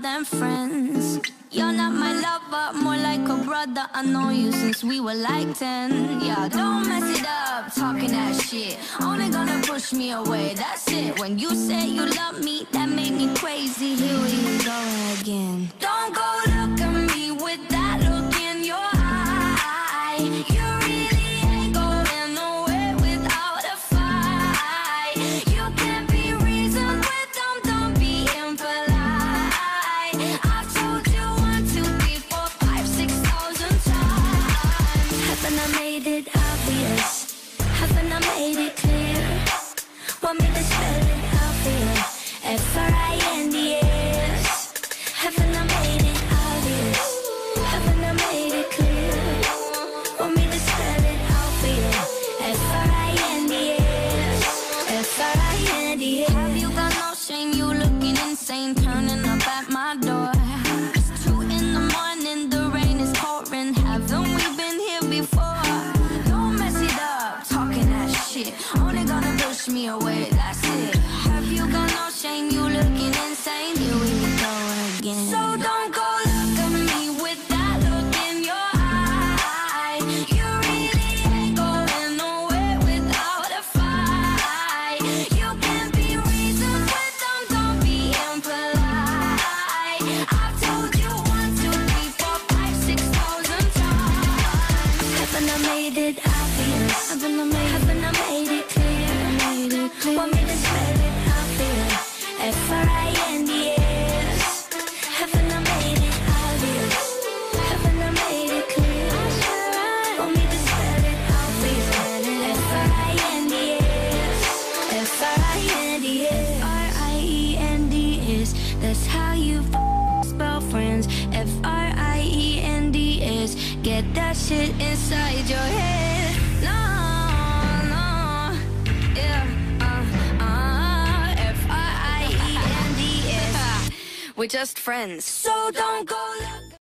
than friends. You're not my lover, more like a brother. I know you since we were like 10. Yeah, don't mess it up, talking that shit. Only gonna push me away, that's it. When you say you love me, that made me crazy. Here we go again. Don't go look at me with that look in your eye. You really ain't going nowhere without a fight. You can't be reasoned with them, don't be impolite. I've told you 1, 2, 3, 4, 5, 6,000 times. Haven't I made it obvious? Haven't I made it clear? Want me to spell it out for you? F-R-I-N-D-S. Haven't I made it obvious? Haven't I made it clear? Want me to spell it out for you? F-R-I-N-D-S. F-R-I-N-D-S. Have you got no shame? You looking insane, turning up at my door. It's 2 in the morning, the rain is pouring. Haven't we been here before? Don't mess it up, talking that shit. Only gonna push me away, that's it. Have you got no shame? You looking insane. Here we go again. So don't go look at me with that look in your eye. You really ain't going nowhere without a fight. You can't be reasoned with them, don't be impolite. I've told you 1, 2, 3, 4, 5, 6,000 times. Haven't I made it obvious? Haven't I made it clear? Want me to spell it out for you? F-R-I-N-D-S. Haven't I made it obvious? Haven't I made it clear? Want me to spell it out for you? F-R-I-N-D-S. F-R-I-N-D-S. R-I-E-N-D-S. That's how you spell friends. F-R-I-E-N-D-S. Get that shit inside your head. No, no, yeah, F-R-I-E-N-D-S. We're just friends. So don't go